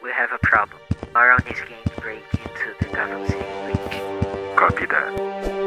We have a problem. Baron is going to break into the Gotham City bridge. Copy that.